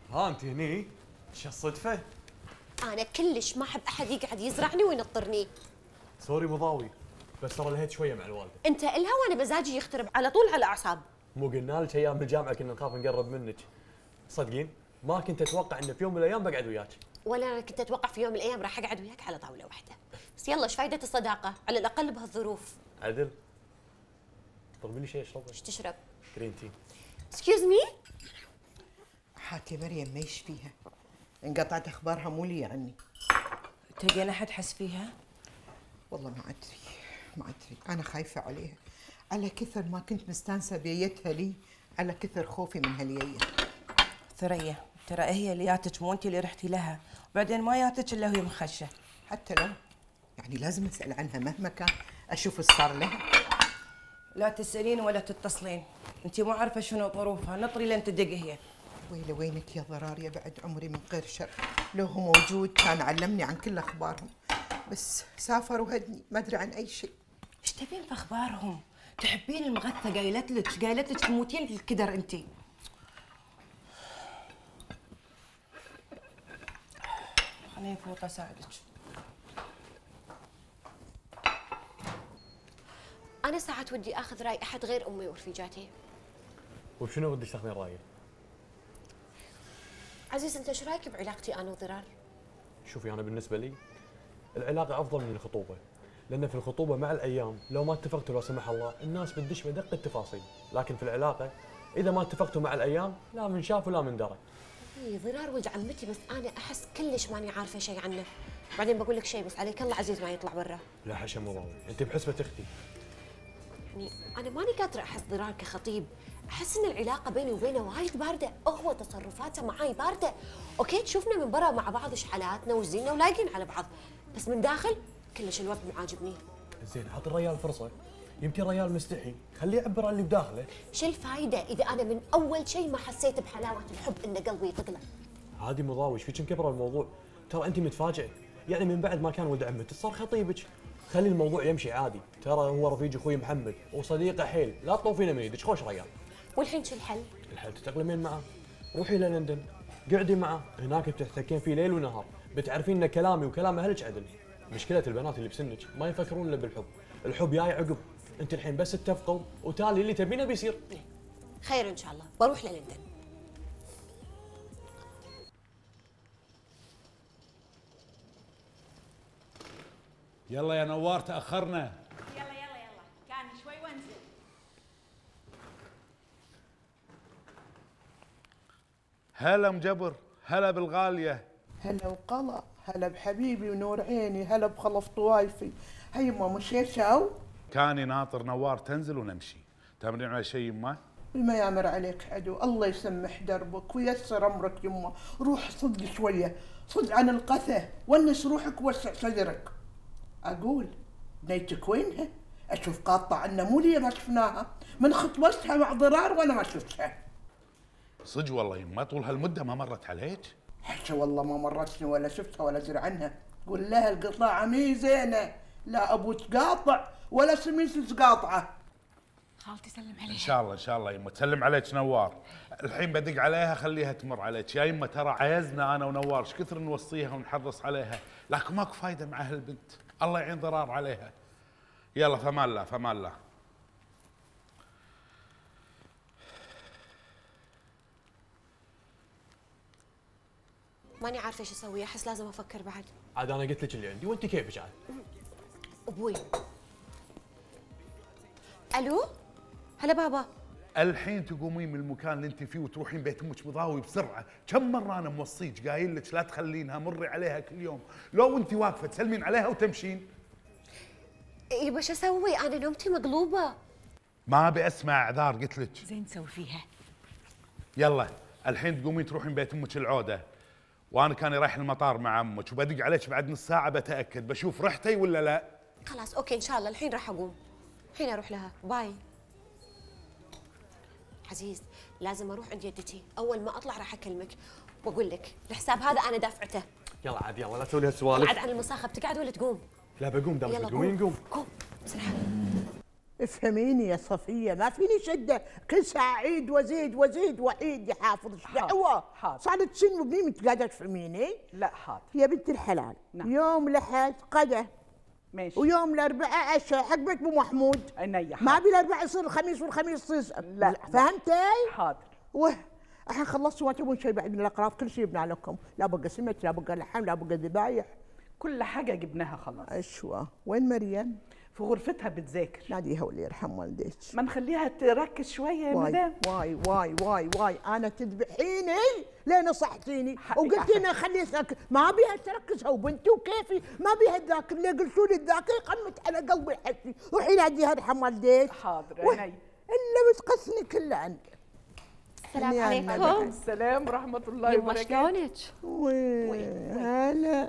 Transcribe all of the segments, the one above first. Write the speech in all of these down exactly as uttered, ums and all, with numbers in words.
ها انت هني؟ شو الصدفة؟ انا كلش ما احب احد يقعد يزرعني وينطرني. سوري مضاوي، بس ترى لهيت شوية مع الوالدة. انت الها وانا مزاجي يخترب على طول على اعصاب. مو قلنا لك ايام الجامعة كنا نخاف نقرب منك. صدقين ما كنت اتوقع ان في يوم من الايام بقعد وياك. ولا انا كنت اتوقع في يوم من الايام راح اقعد وياك على طاولة واحدة. بس يلا ايش فايدة الصداقة على الاقل بهالظروف. عدل طلبي لي شيء اشربه. ايش تشرب؟ جرين تي. اكسكيوز مي؟ حاتي مريم ما ايش فيها؟ انقطعت اخبارها مو لي عني. تلقين احد حس فيها؟ والله ما ادري ما ادري، انا خايفه عليها. على كثر ما كنت مستانسه بيتها لي، على كثر خوفي من هالييه. ثريا ترى هي اللي جاتك مو انت اللي رحتي لها، وبعدين ما جاتك الا وهي مخشه. حتى لو يعني لازم اسال عنها مهما كان، اشوف ايش صار لها. لا تسالين ولا تتصلين، انت مو عارفه شنو ظروفها، نطري لين تدق هي. ويلي وينك يا ضرار يا بعد عمري من غير شر، لو هو موجود كان علمني عن كل اخبارهم، بس سافر وهدني ما ادري عن اي شيء. ايش تبين في اخبارهم؟ تحبين المغثى، قايلت لك قايلت لك تموتين الكدر انت. خليني افوت اساعدك. انا ساعات ودي اخذ راي احد غير امي ورفيجاتي. وبشنو بدك تاخذين رايي؟ عزيز انت ايش رايك بعلاقتي انا وضرار؟ شوفي انا بالنسبة لي العلاقة افضل من الخطوبة، لان في الخطوبة مع الايام لو ما اتفقتوا لا سمح الله الناس بتدش بدق التفاصيل، لكن في العلاقة اذا ما اتفقتوا مع الايام لا من شاف ولا من درى. اي ضرار ولد عمتي، بس انا احس كلش ماني عارفه شيء عنه. بعدين بقول لك شيء، بس عليك الله عزيز ما يطلع برا. لا حشا مضاوي، انت بحسبة اختي. يعني انا ماني قادره احس ضرار كخطيب، احس ان العلاقه بيني وبينه وايد بارده، هو تصرفاته معاي بارده. اوكي تشوفنا من برا مع بعض ايش حالاتنا وش زيننا ولايقين على بعض، بس من داخل كلش الوضع مو عاجبني. زين اعطي الريال فرصة، يمكن الريال مستحي، خليه يعبر عن اللي بداخله. شو الفائده اذا انا من اول شيء ما حسيت بحلاوه الحب ان قلبي يطقله؟ عادي مضاوي، ايش فيك مكبره الموضوع؟ ترى انت متفاجئه، يعني من بعد ما كان ولد عمتك صار خطيبك. خلي الموضوع يمشي عادي، ترى هو رفيج اخوي محمد وصديقه حيل، لا تطوفينه من يدك، خوش ريال. والحين شو الحل؟ الحل تتأقلمين معه، روحي لندن، قعدي معه، هناك بتحتكين فيه ليل ونهار، بتعرفين ان كلامي وكلام اهلك عدل. مشكلة البنات اللي بسنك ما يفكرون الا بالحب، الحب جاي عقب، انت الحين بس اتفقوا وتالي اللي تبينه بيصير. خير ان شاء الله، بروح للندن. يلا يا نوار تأخرنا. يلا يلا يلا كان شوي وانزل. هلا مجبر، هلا بالغالية. هلا وقلا، هلا بحبيبي ونور عيني، هلا بخلف طوايفي. هي يما مشيت او؟ كاني ناطر نوار تنزل ونمشي. تامرين على شيء يما؟ بما يامر عليك عدو، الله يسمح دربك ويسر امرك يما. روح صدق شويه، صدق عن القثة، ونس روحك ووسع صدرك. اقول بنيتك وينها؟ اشوف قاطعه عنا مو لي ما شفناها، من خطبتها مع ضرار وانا ما شفتها. صدق والله يما طول هالمدة ما مرت عليك؟ حتى والله ما مرتني ولا شفتها ولا ادري عنها. قول لها القطاعه مي زينه، لا ابو تقاطع ولا سميس تقاطعه. خالتي سلم عليها. ان شاء الله ان شاء الله يما تسلم عليك نوار. الحين بدق عليها خليها تمر عليك يا يما، ترى عيزنا انا ونوار ايش كثر نوصيها ونحرص عليها، لكن ماكو فايده مع هالبنت، الله يعين ضرار عليها. يلا فمان الله فمان الله. ماني عارفه ايش اسوي، احس لازم افكر بعد. عاد انا قلت لك اللي عندي وانت كيفك عاد. ابوي. الو؟ هلا بابا. الحين تقومين من المكان اللي انت فيه وتروحين بيت امك مضاوي بسرعه، كم مره انا موصيك قايل لك لا تخلينها، مري عليها كل يوم، لو انت واقفه تسلمين عليها وتمشين. يبا شو اسوي؟ انا نومتي مقلوبه. ما ابي اسمع اعذار قلت لك. زين تسوي فيها. يلا الحين تقومين تروحين بيت امك العوده، وانا كان رايح المطار مع امك وبدق عليك بعد نص ساعه بتاكد بشوف رحتي ولا لا. خلاص اوكي ان شاء الله الحين راح اقوم، الحين اروح لها. باي. عزيز لازم اروح عند يدتي، اول ما اطلع راح اكلمك واقول لك الحساب هذا انا دافعته. يلا عاد يلا لا تسوي لي هالسوالف. بعد عن المصاخه بتقعد ولا تقوم؟ لا بقوم دام يلا تقومين قوم. قوم بسرعه. افهميني يا صفيه، ما فيني شده، كل ساعه عيد وزيد وزيد وعيد يا حافظ. ايش دعوه؟ حاضر. صارت سن وبني انت قاعده تفهميني؟ لا حاضر. يا بنت الحلال، نعم. يوم الاحد غدا ماشي. ويوم الاربعاء عشاء حق بيت ابو محمود. عينيا. ما ابي الاربعاء يصير الخميس والخميس يصير. لا. فهمتي؟ حاضر. وه الحين خلصتوا ما تبون شيء بعد من الاقراض، كل شيء يبنى لكم، لا بقى سمك لا بقى لحم لا بقى ذبايح. كل حاجه جبناها خلاص. اشوى. وين مريم؟ في غرفتها بتذاكر. ناديها واللي يرحم والديك. ما نخليها تركز شويه يا واي مدام. واي واي واي واي انا تذبحيني ليه نصحتيني حقك وقلتي لي خلي ساكت، ما بيها تركز هو بنتي وكيفي، ما بيها تذاكر، اللي قلتوا لي الذاكر قمت على قلبي الحسي، روحي ناديها ارحم والديك. حاضر وه، عيني. الا بتقسني كله عنك. السلام يا عليكم. السلام ورحمه الله يما وبركاته. شلونك؟ وي هلا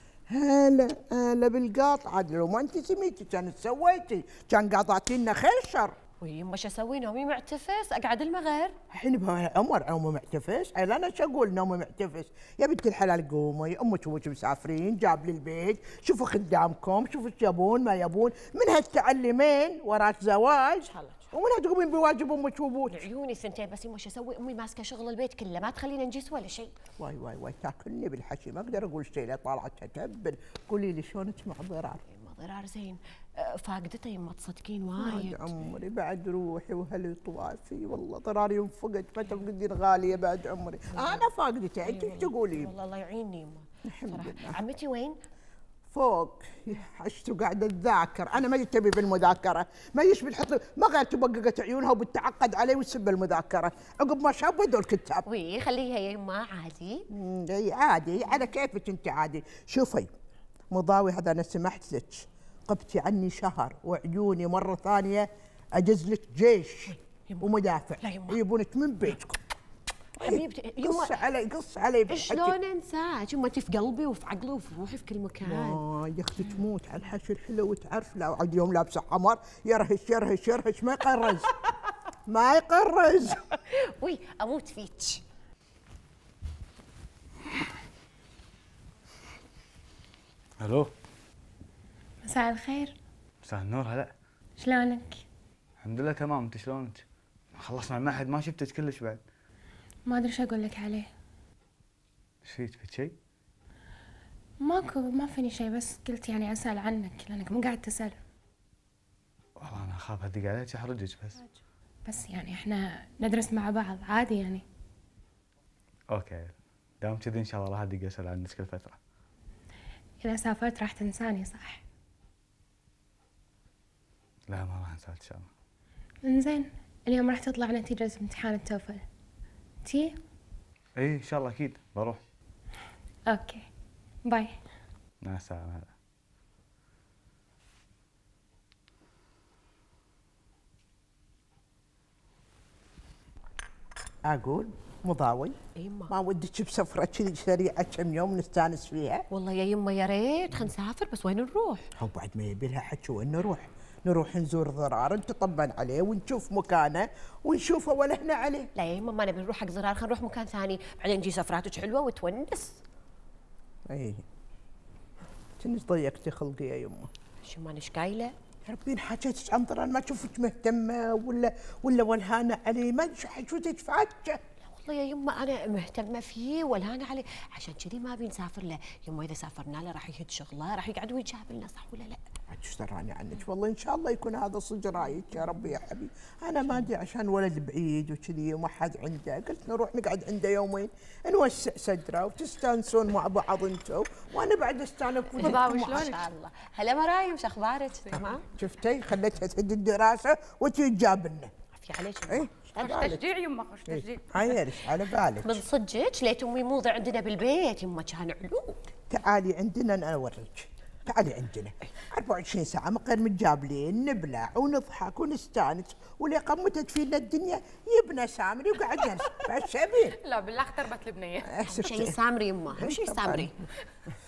هلا هلا بالقاط، عاد لو ما انت سميتي كانت سويتي، كان قاطعتي لنا خير شر. ويما شو اسوي؟ نومي معتفس، اقعد المغير. الحين بهالعمر نومه معتفس؟ اي انا شو اقول نومه معتفس؟ يا بنت الحلال قومي، امك وابوك مسافرين، جاب لي البيت، شوفوا خدامكم، شوفوا ايش يبون ما يبون، من هالتعلمين وراك زواج، ومنها تقومين بواجب امك وابوك. عيوني سنتين بس يما شو اسوي؟ امي ماسكه شغل البيت كله، ما تخلينا نجلس ولا شيء. واي واي واي تاكلني بالحكي، ما اقدر اقول شيء لا طالعه تتبل، قولي لي شلونك مع ضرار؟ يما ضرار زين، أه، فاقدته يما تصدقين بعد وايد. عمري بعد روحي وهلي طوافي، والله ضراري انفقد، ما تفقدين غاليه بعد عمري، انا فاقدته، انت ايش تقولين؟ والله الله يعيني يما. الحمد صراحة. لله. عمتي وين؟ فوق عشتوا قاعده تذاكر، انا ما تبي بالمذاكره، ما يشبه الحط، ما غير تبققت عيونها وبتعقد علي وتسب المذاكره، عقب ما شاب بدوا الكتاب. وي خليها يا يما عادي. مم، اي عادي على كيفك انت عادي. شوفي مضاوي هذا انا سمحت لك، غبتي عني شهر وعيوني مره ثانيه اجز لك جيش ومدافع لا يما. يبونك من بيتكم. حبيبتي قص يما علي قص علي بالحكي. شلون انساك؟ يما انت في قلبي وفي عقلي وفي روحي في كل مكان. آه يا اختي تموت على الحشي الحلو وتعرف، لا عاد يوم لابسه حمر يرهش يرهش يرهش ما يقرز ما يقرز. وي اموت فيك. الو. مساء الخير. مساء النور. هلا. شلونك؟ الحمد لله تمام، انت شلونك؟ خلصنا المعهد ما شفتك كلش بعد. ما ادري شو اقول لك عليه. ايش فيك؟ فيك شيء؟ ماكو، ما فيني شيء، بس قلت يعني اسال عنك لانك مو قاعد تسال. والله انا اخاف ادق عليك احرجك بس. بس يعني احنا ندرس مع بعض عادي يعني. اوكي، دام كذي ان شاء الله راح ادق اسال عنك كل فتره. اذا سافرت راح تنساني صح؟ لا ما راح انساك ان شاء الله. انزين، اليوم راح تطلع نتيجة امتحان التوفل. تي؟ اي ان شاء الله اكيد بروح. اوكي باي. مع السلامه. هلا. اقول مضاوي يما ما ودك بسفره كذي سريعه كم يوم نستانس فيها؟ والله يا يما يا ريت، خلينا نسافر بس وين نروح؟ هو بعد ما يبي لها حكي وين نروح؟ نروح نزور ضرار نطمن عليه ونشوف مكانه ونشوفه ولا احنا عليه. لا يا يما ما نبي نروح حق ضرار، خلينا نروح مكان ثاني، بعدين نجي سفراتك حلوه وتونس. اي كنت ضيقتي خلقي يا يمه. شو ما نش قايله؟ ربي حكيتك عن ضرار ما اشوفك مهتمه ولا ولا ولهانه عليه، ما ادري شو حكيتك فاتشه. والله يا يما انا مهتمه فيه والهانه عليه، عشان كذي ما ابي نسافر له، يما اذا سافرنا له راح يهد شغله، راح يقعد ويجاب لنا صح ولا لا؟ عاد ايش دراني عنك، والله ان شاء الله يكون هذا صدق رايك يا ربي يا حبيبي، انا ما ادري عشان ولد بعيد وكذي وما حد عنده، قلت نروح نقعد عنده يومين نوسع صدره وتستانسون مع بعض انتم وانا بعد استانس وجهكم. ما شاء الله. هلا مرايم شو اخبارك؟ تمام؟ شفتي خليتها تهد الدراسه وتجاب لنا. عافية عليك. اي خوش تشجيع يما، خوش تشجيع. عايرش على بالك. من صدقك ليت امي موضع عندنا بالبيت، يما كان علو. تعالي عندنا انا اوريك، تعالي عندنا أربعة وعشرين ساعة مقر متجابلين نبلع ونضحك ونستانس واللي قمتت فينا الدنيا يبنى سامري وقعدنا بعد شابين. لا بالله اختربت البنيه. اهم شيء سامري يما، اهم شيء سامري.